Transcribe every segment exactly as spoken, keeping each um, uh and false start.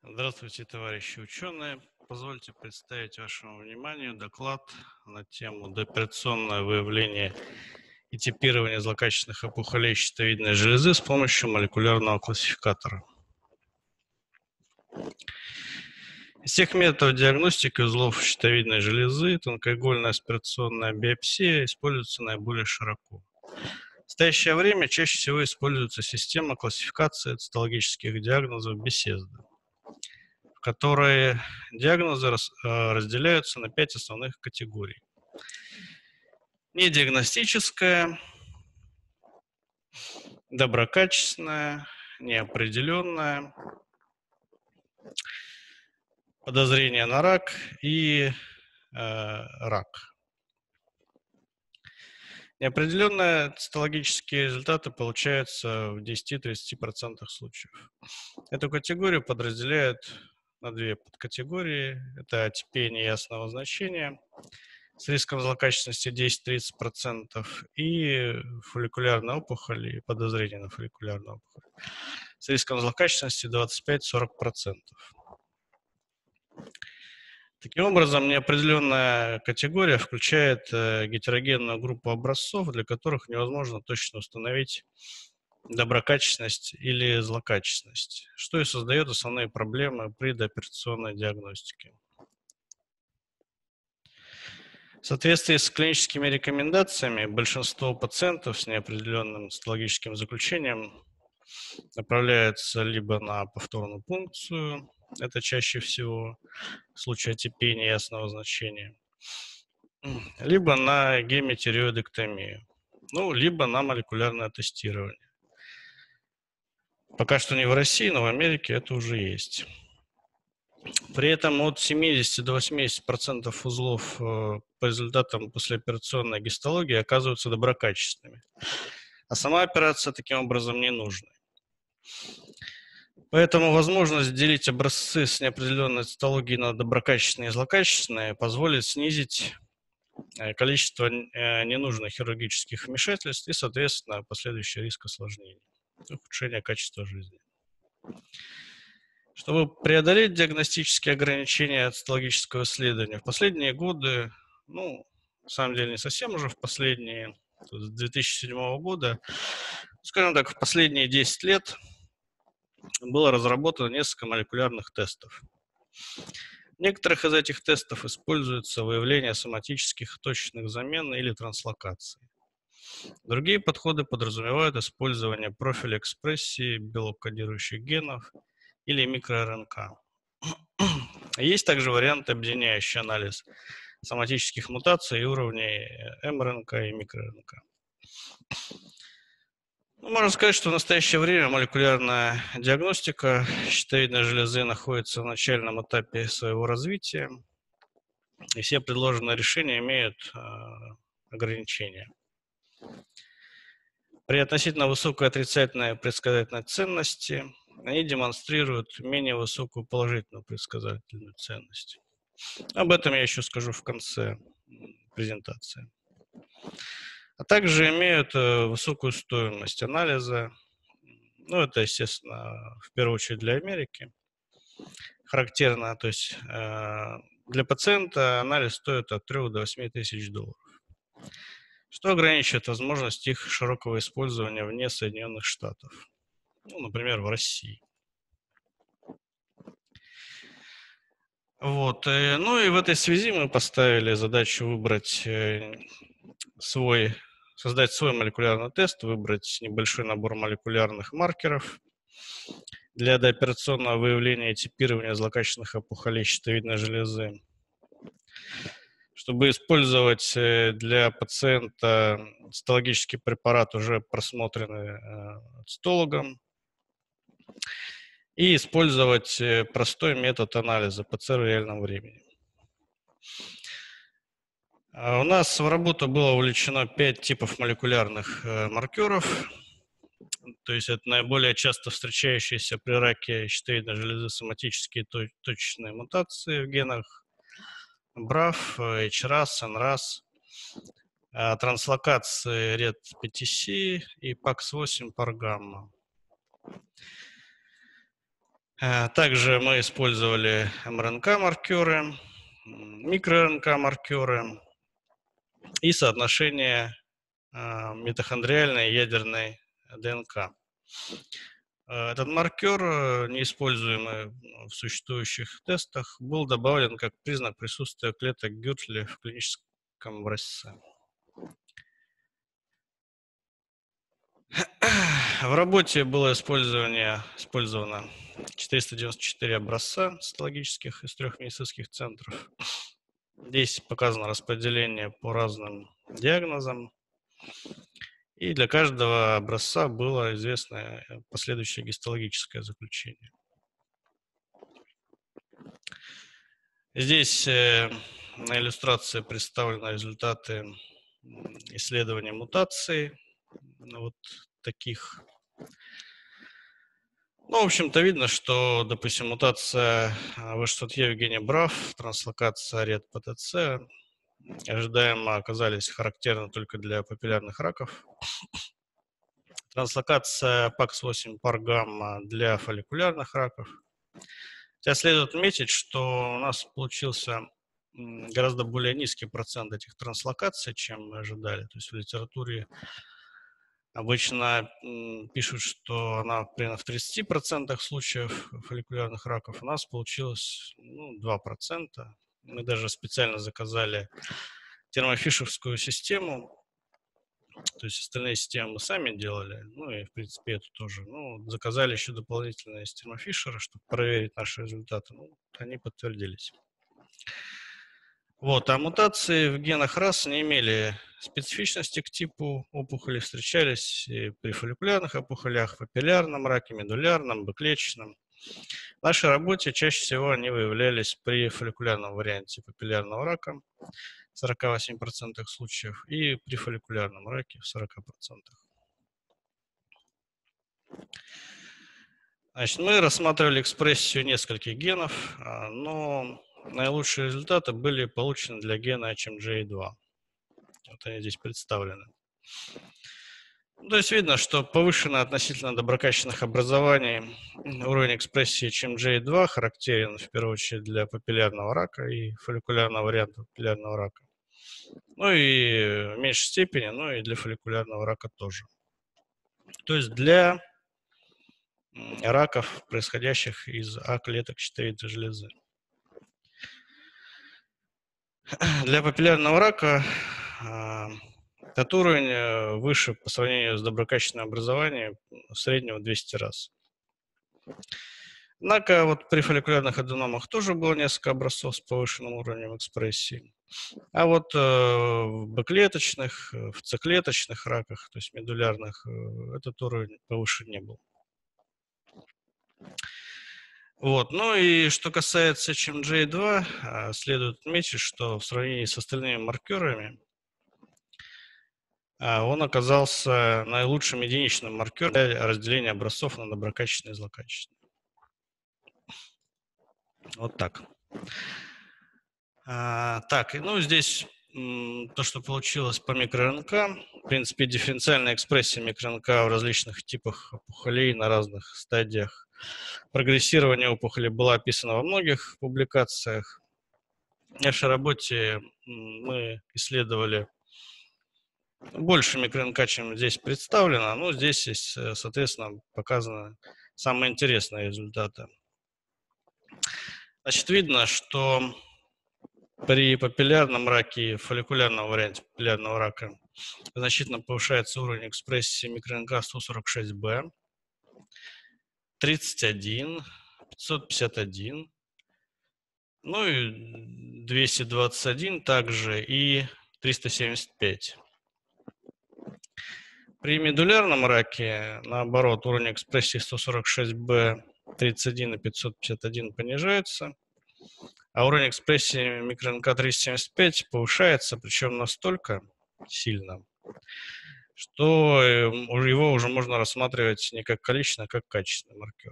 Здравствуйте, товарищи ученые. Позвольте представить вашему вниманию доклад на тему дооперационное выявление и типирование злокачественных опухолей щитовидной железы с помощью молекулярного классификатора. Из всех методов диагностики узлов щитовидной железы тонкоигольная аспирационная биопсия используется наиболее широко. В настоящее время чаще всего используется система классификации цитологических диагнозов Бесезда, в которой диагнозы разделяются на пять основных категорий. Недиагностическая, доброкачественная, неопределенная, подозрение на рак и э, рак. Неопределенные цитологические результаты получаются в десяти-тридцати процентах случаев. Эту категорию подразделяют на две подкатегории. Это атипия неясного значения с риском злокачественности десять-тридцать процентов и фолликулярная опухоль и подозрение на фолликулярную опухоль с риском злокачественности двадцать пять-сорок процентов. Таким образом, неопределенная категория включает гетерогенную группу образцов, для которых невозможно точно установить доброкачественность или злокачественность, что и создает основные проблемы при дооперационной диагностике. В соответствии с клиническими рекомендациями, большинство пациентов с неопределенным цитологическим заключением направляются либо на повторную пункцию, это чаще всего в случае атипии неясного значения, либо на гемитиреоидектомию, ну, либо на молекулярное тестирование. Пока что не в России, но в Америке это уже есть. При этом от семидесяти до восьмидесяти процентов узлов по результатам послеоперационной гистологии оказываются доброкачественными, а сама операция таким образом не нужна. Поэтому возможность делить образцы с неопределенной цитологией на доброкачественные и злокачественные позволит снизить количество ненужных хирургических вмешательств и, соответственно, последующий риск осложнений, ухудшения качества жизни. Чтобы преодолеть диагностические ограничения цитологического исследования, в последние годы, ну, на самом деле не совсем уже в последние, с две тысячи седьмого года, скажем так, в последние десять лет было разработано несколько молекулярных тестов. В некоторых из этих тестов используется выявление соматических точечных замен или транслокаций. Другие подходы подразумевают использование профиля экспрессии белок-кодирующих генов или микро-РНК. Есть также варианты, объединяющие анализ соматических мутаций и уровней МРНК и микро-РНК. Ну, можно сказать, что в настоящее время молекулярная диагностика щитовидной железы находится в начальном этапе своего развития, и все предложенные решения имеют э, ограничения. При относительно высокой отрицательной предсказательной ценности они демонстрируют менее высокую положительную предсказательную ценность. Об этом я еще скажу в конце презентации. А также имеют высокую стоимость анализа. Ну, это, естественно, в первую очередь для Америки. Характерно, то есть э, для пациента анализ стоит от трёх до восьми тысяч долларов, что ограничивает возможность их широкого использования вне Соединенных Штатов, ну, например, в России. Вот. Ну и в этой связи мы поставили задачу выбрать свой, создать свой молекулярный тест, выбрать небольшой набор молекулярных маркеров для дооперационного выявления и типирования злокачественных опухолей щитовидной железы, чтобы использовать для пациента цитологический препарат, уже просмотренный цитологом, и использовать простой метод анализа ПЦР в реальном времени. У нас в работу было вовлечено пять типов молекулярных маркеров. То есть это наиболее часто встречающиеся при раке щитовидной железы соматические точечные мутации в генах браф, эйч рас, эн рас, транслокации ред пи ти си и пакс восемь пар гамма. Также мы использовали эм эр эн ка-маркеры, микро-эр эн ка-маркеры и соотношение митохондриальной и ядерной дэ эн ка. Этот маркер, неиспользуемый в существующих тестах, был добавлен как признак присутствия клеток Гюртли в клиническом образце. В работе было использование, использовано четыреста девяносто четыре образца цитологических из трех медицинских центров. Здесь показано распределение по разным диагнозам. И для каждого образца было известно последующее гистологическое заключение. Здесь на иллюстрации представлены результаты исследования мутаций. Вот таких. Ну, в общем-то, видно, что, допустим, мутация вэ шестьсот е Евгения Браф, транслокация ред пэ тэ цэ ожидаемо оказались характерны только для папиллярных раков. Транслокация пакс восемь пар гамма для фолликулярных раков. Хотя следует отметить, что у нас получился гораздо более низкий процент этих транслокаций, чем мы ожидали. То есть в литературе обычно пишут, что она примерно в тридцати процентах случаев фолликулярных раков. У нас получилось ну, два процента. Мы даже специально заказали термофишерскую систему. То есть остальные системы мы сами делали. Ну и в принципе эту тоже. Ну, заказали еще дополнительные из термофишера, чтобы проверить наши результаты. Ну, они подтвердились. Вот, а мутации в генах рас не имели специфичности к типу опухоли, встречались и при фолликулярных опухолях, папиллярном раке, медулярном, бэклеточном. В нашей работе чаще всего они выявлялись при фолликулярном варианте папиллярного рака в сорока восьми процентах случаев и при фолликулярном раке в сорока процентах. Значит, мы рассматривали экспрессию нескольких генов, но наилучшие результаты были получены для гена эйч эм джей два. Вот они здесь представлены. То есть видно, что повышенный относительно доброкачественных образований уровень экспрессии эйч эм джей два характерен в первую очередь для папиллярного рака и фолликулярного варианта папиллярного рака. Ну и в меньшей степени, но и для фолликулярного рака тоже. То есть для раков, происходящих из А-клеток щитовидной железы. Для папиллярного рака этот уровень выше по сравнению с доброкачественным образованием среднего двести раз. Однако вот при фолликулярных аденомах тоже было несколько образцов с повышенным уровнем экспрессии. А вот э, в бэклеточных, в цэ-клеточных раках, то есть медулярных, этот уровень повышен не был. Вот. Ну и что касается эйч эм джей два, следует отметить, что в сравнении с остальными маркерами он оказался наилучшим единичным маркером для разделения образцов на доброкачественные и злокачественные. Вот так. А, так, ну здесь м, то, что получилось по микро-эр эн ка. В принципе, дифференциальная экспрессия микро-эр эн ка в различных типах опухолей на разных стадиях прогрессирования опухоли была описана во многих публикациях. В нашей работе мы исследовали больше микро-эр эн ка, чем здесь представлено, но здесь есть, соответственно, показаны самые интересные результаты. Значит, видно, что при папиллярном раке и фолликулярном варианте папиллярного рака значительно повышается уровень экспрессии микро-эр эн ка сто сорок шесть бэ, тридцать один, пятьсот пятьдесят один, ну и двести двадцать один также и триста семьдесят пять. При медулярном раке, наоборот, уровень экспрессии сто сорок шесть бэ, тридцать один и пятьсот пятьдесят один понижается, а уровень экспрессии микро-эр эн ка триста семьдесят пять повышается, причем настолько сильно, что его уже можно рассматривать не как количественный, а как качественный маркер.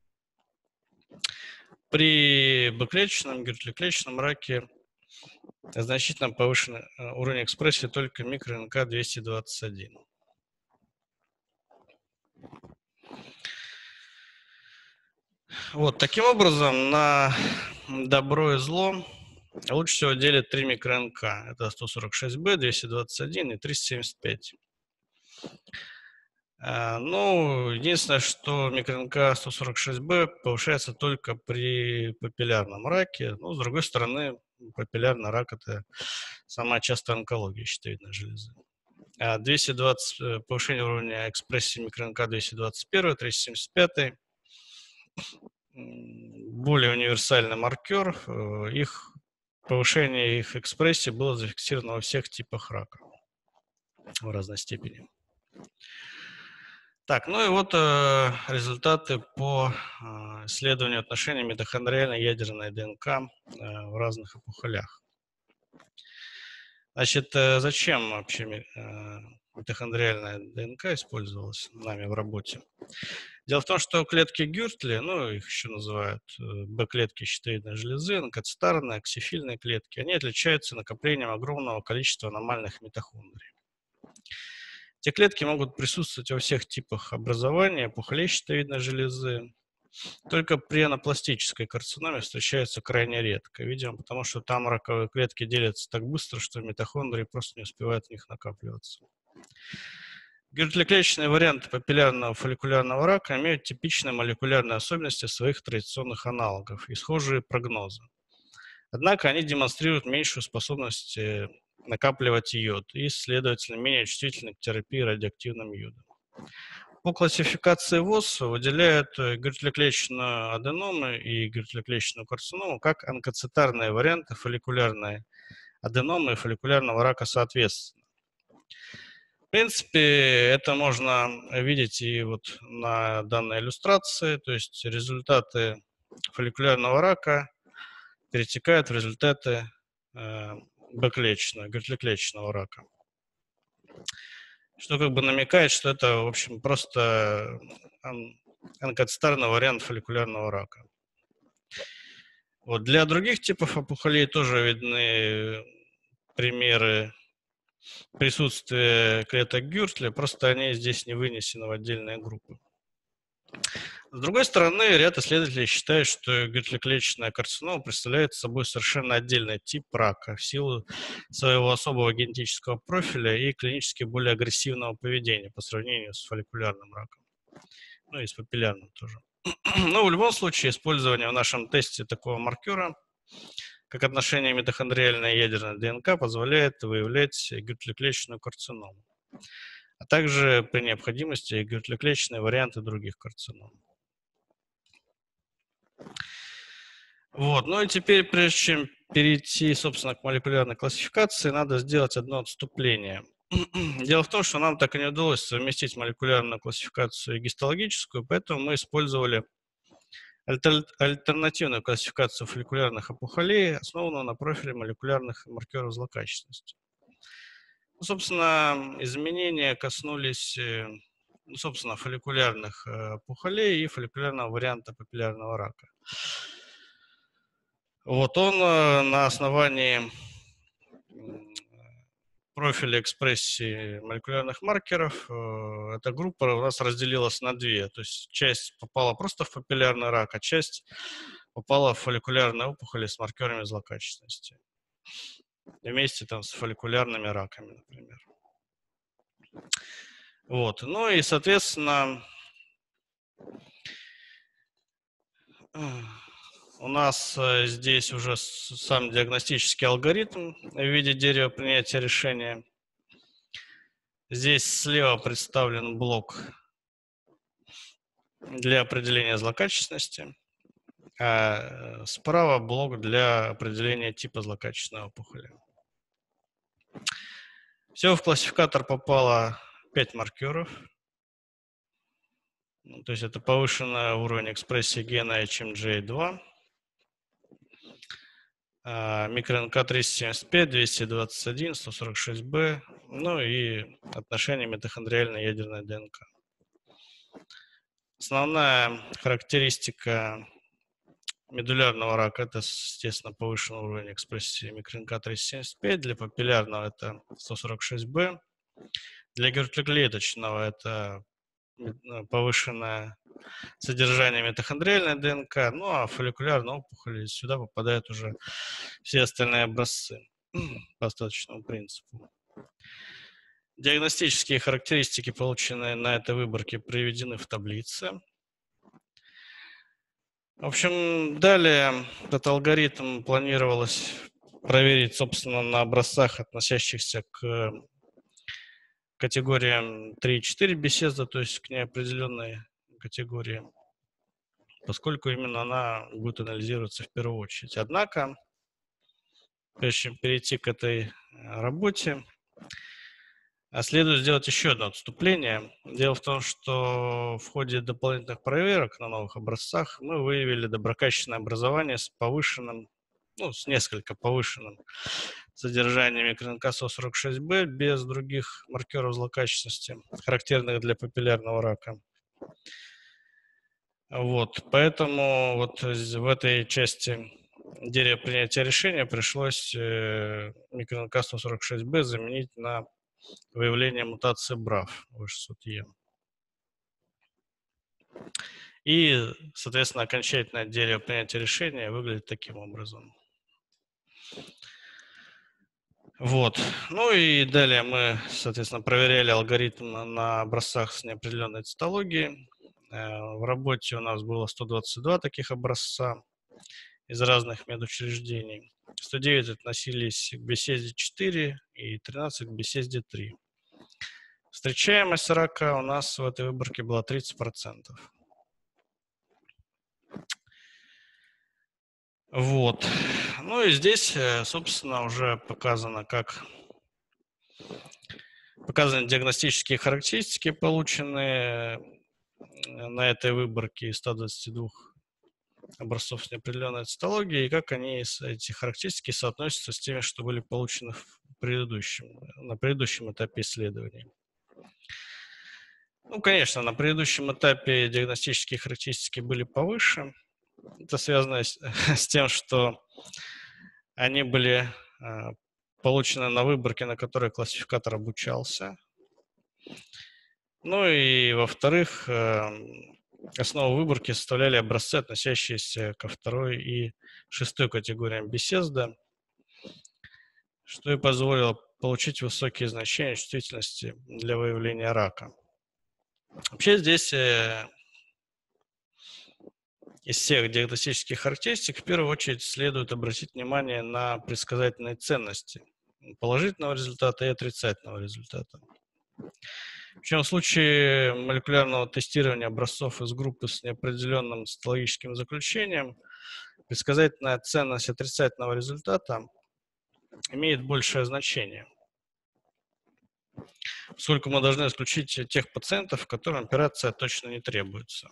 При бэклеточном, гюртли-клеточном раке значительно повышен уровень экспрессии только микро-эр эн ка двести двадцать один. Вот, таким образом, на добро и зло лучше всего делят три микро-эн ка. Это сто сорок шесть бэ, двести двадцать один и триста семьдесят пять. А, ну, единственное, что микро-эн ка сто сорок шесть бэ повышается только при папиллярном раке. Но, с другой стороны, папиллярный рак – это самая частая онкология щитовидной железы. А двести двадцать, э, повышение уровня экспрессии микро-эн ка двести двадцать один, триста семьдесят пять, более универсальный маркер. э, Их повышение их экспрессии было зафиксировано во всех типах рака в разной степени. Так, ну и вот э, результаты по э, исследованию отношений митохондриальной ядерной ДНК э, в разных опухолях. Значит, э, зачем вообще э, митохондриальная ДНК использовалась нами в работе? Дело в том, что клетки Гюртли, ну, их еще называют э, Б-клетки щитовидной железы, онкоцитарные, аксофильные клетки, они отличаются накоплением огромного количества аномальных митохондрий. Эти клетки могут присутствовать во всех типах образования опухолей щитовидной железы. Только при анапластической карциноме встречаются крайне редко, видимо, потому что там раковые клетки делятся так быстро, что митохондрии просто не успевают в них накапливаться. Гюртли-клеточные варианты папиллярного фолликулярного рака имеют типичные молекулярные особенности своих традиционных аналогов и схожие прогнозы. Однако они демонстрируют меньшую способность э, накапливать йод и, следовательно, менее чувствительны к терапии радиоактивным йодом. По классификации ВОЗ выделяют гюртли-клеточную аденому и гюртли-клеточную карциному как онкоцитарные варианты фолликулярной аденомы и фолликулярного рака соответственно. В принципе, это можно видеть и вот на данной иллюстрации, то есть результаты фолликулярного рака перетекают в результаты э, Б-клеточного, гюртли-клеточного рака. Что как бы намекает, что это, в общем, просто онкоцитарный вариант фолликулярного рака. Вот. Для других типов опухолей тоже видны примеры присутствия клеток Гюртли, просто они здесь не вынесены в отдельные группы. С другой стороны, ряд исследователей считают, что гюртли-клеточная карцинома представляет собой совершенно отдельный тип рака в силу своего особого генетического профиля и клинически более агрессивного поведения по сравнению с фолликулярным раком. Ну и с папиллярным тоже. Но в любом случае использование в нашем тесте такого маркера, как отношение митохондриальной ядерной ДНК, позволяет выявлять гюртли-клеточную карциному, а также при необходимости гюртли-клеточные варианты других карцином. Вот. Ну и теперь, прежде чем перейти, собственно, к молекулярной классификации, надо сделать одно отступление. Дело в том, что нам так и не удалось совместить молекулярную классификацию и гистологическую, поэтому мы использовали альтернативную классификацию фолликулярных опухолей, основанную на профиле молекулярных маркеров злокачественности. Ну, собственно, изменения коснулись, ну, собственно, фолликулярных опухолей и фолликулярного варианта папиллярного рака. Вот он на основании профиля экспрессии молекулярных маркеров, эта группа у нас разделилась на две. То есть часть попала просто в папиллярный рак, а часть попала в фолликулярные опухоли с маркерами злокачественности. Вместе там с фолликулярными раками, например. Вот. Ну и, соответственно, у нас здесь уже сам диагностический алгоритм в виде дерева принятия решения. Здесь слева представлен блок для определения злокачественности, а справа блок для определения типа злокачественной опухоли. Всего в классификатор попало пять маркеров. Ну, то есть это повышенный уровень экспрессии гена эйч эм джей два, микро-эн ка триста семьдесят пять, двести двадцать один, сто сорок шесть бэ, ну и отношение митохондриальной ядерной ДНК. Основная характеристика медулярного рака — это, естественно, повышенный уровень экспрессии микро-эн ка триста семьдесят пять, для папиллярного это сто сорок шесть бэ, для гюртли-клеточного это повышенное содержание митохондриальной ДНК, ну а фолликулярные опухоли, сюда попадают уже все остальные образцы по остаточному принципу. Диагностические характеристики, полученные на этой выборке, приведены в таблице. В общем, далее этот алгоритм планировалось проверить, собственно, на образцах, относящихся к категориям три и четыре Бесезда, то есть к неопределенной категории, поскольку именно она будет анализироваться в первую очередь. Однако, прежде чем перейти к этой работе, следует сделать еще одно отступление. Дело в том, что в ходе дополнительных проверок на новых образцах мы выявили доброкачественное образование с повышенным, ну, с несколько повышенным содержанием микро-эн ка сто сорок шесть бэ без других маркеров злокачественности, характерных для папиллярного рака. Вот, поэтому вот в этой части дерева принятия решения пришлось микро-эн ка сто сорок шесть бэ заменить на выявление мутации браф вэ шестьсот е. И, соответственно, окончательное дерево принятия решения выглядит таким образом. Вот. Ну и далее мы, соответственно, проверяли алгоритм на образцах с неопределенной цитологией. В работе у нас было сто двадцать два таких образца из разных медучреждений. сто девять относились к Бесезде четыре и тринадцать к Бесезде три. Встречаемость рака у нас в этой выборке была тридцать процентов. Вот. Ну и здесь, собственно, уже показано, как показаны диагностические характеристики, полученные на этой выборке из ста двадцати двух образцов с неопределенной цитологией, и как они, эти характеристики, соотносятся с теми, что были получены в предыдущем, на предыдущем этапе исследования. Ну, конечно, на предыдущем этапе диагностические характеристики были повыше. Это связано с, с тем, что они были э, получены на выборке, на которой классификатор обучался. Ну и, во-вторых, э, основу выборки составляли образцы, относящиеся ко второй и шестой категориям Бесезда, что и позволило получить высокие значения чувствительности для выявления рака. Вообще здесь э, из всех диагностических характеристик в первую очередь следует обратить внимание на предсказательные ценности положительного результата и отрицательного результата. Причем в случае молекулярного тестирования образцов из группы с неопределенным цитологическим заключением предсказательная ценность отрицательного результата имеет большее значение, поскольку мы должны исключить тех пациентов, которым операция точно не требуется.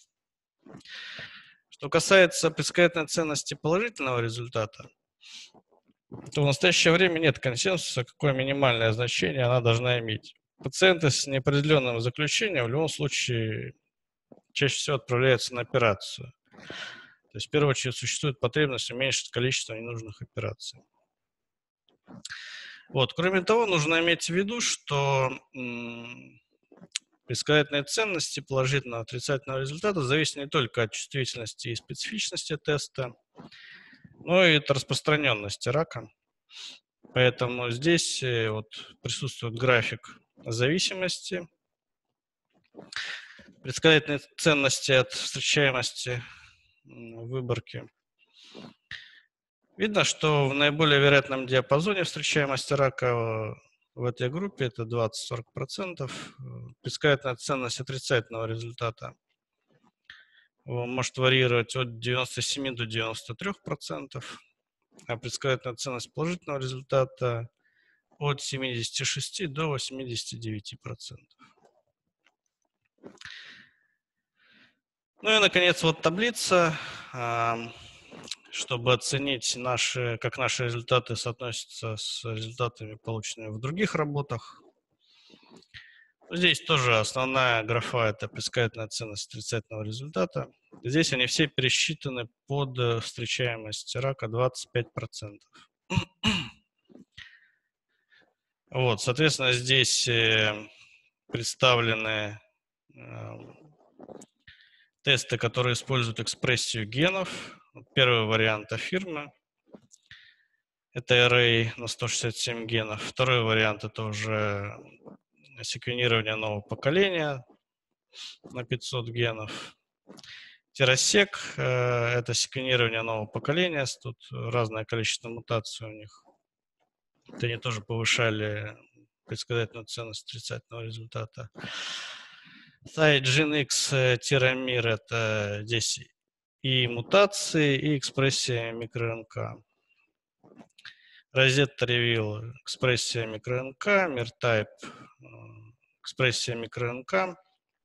Что касается предсказательной ценности положительного результата, то в настоящее время нет консенсуса, какое минимальное значение она должна иметь. Пациенты с неопределенным заключением в любом случае чаще всего отправляются на операцию. То есть, в первую очередь, существует потребность уменьшить количество ненужных операций. Вот. Кроме того, нужно иметь в виду, что предсказательные ценности положительного и отрицательного результата зависят не только от чувствительности и специфичности теста, но и от распространенности рака. Поэтому здесь вот присутствует график зависимости, предсказательные ценности от встречаемости выборки. Видно, что в наиболее вероятном диапазоне встречаемости рака в этой группе, это двадцать-сорок процентов, предсказательная ценность отрицательного результата может варьировать от девяноста семи до девяноста трёх процентов, а предсказательная ценность положительного результата от семидесяти шести до восьмидесяти девяти процентов. Ну и, наконец, вот таблица, чтобы оценить, наши, как наши результаты соотносятся с результатами, полученными в других работах. Здесь тоже основная графа – это предсказательная ценность отрицательного результата. Здесь они все пересчитаны под встречаемость рака двадцать пять процентов. Вот, соответственно, здесь представлены тесты, которые используют экспрессию генов. Первый вариант Афирма. Это array на сто шестьдесят семь генов. Второй вариант — это уже секвенирование нового поколения на пятьсот генов. Террасек — это секвенирование нового поколения. Тут разное количество мутаций у них. Вот они тоже повышали предсказательную ценность отрицательного результата. SciGenX-Mir — это здесь и мутации, и экспрессия микро-РНК. Rosetta Reveal — экспрессия микро-РНК, MirType — экспрессия микро-РНК,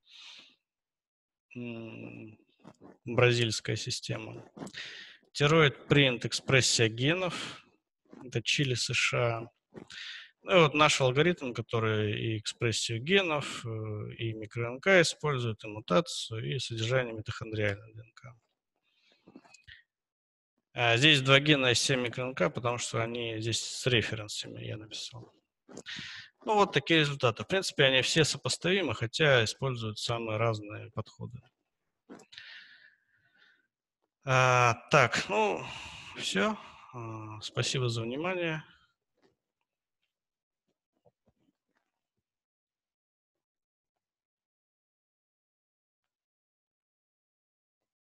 бразильская система. Thyroid Print — экспрессия генов, это Чили, США. Ну и вот наш алгоритм, который и экспрессию генов, и микро-РНК использует, и мутацию, и содержание митохондриальной ДНК. А здесь два гена и семь микро-РНК, потому что они здесь с референсами я написал. Ну вот такие результаты. В принципе, они все сопоставимы, хотя используют самые разные подходы. А, так, ну, все. А, спасибо за внимание.